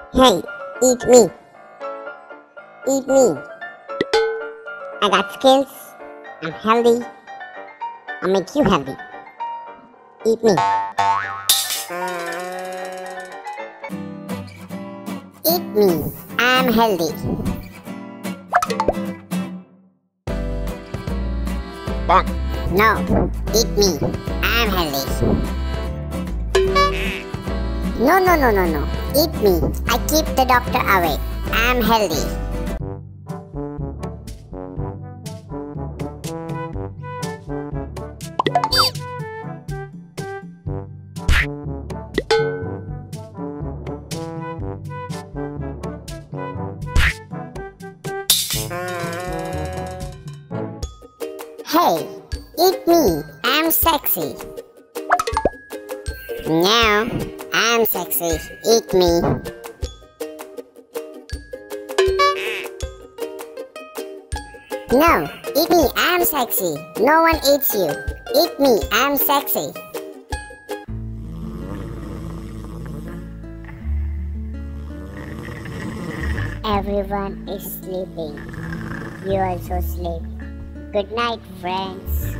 Hey, eat me. Eat me. I got skills. I'm healthy. I'll make you healthy. Eat me. Eat me. I'm healthy. Bonk. No, eat me. I'm healthy. No. Eat me. I keep the doctor away. I'm healthy. Hey, eat me. I'm sexy. Now, I'm sexy. Eat me. No, eat me. I'm sexy. No one eats you. Eat me. I'm sexy. Everyone is sleeping. You also sleep. Good night, friends.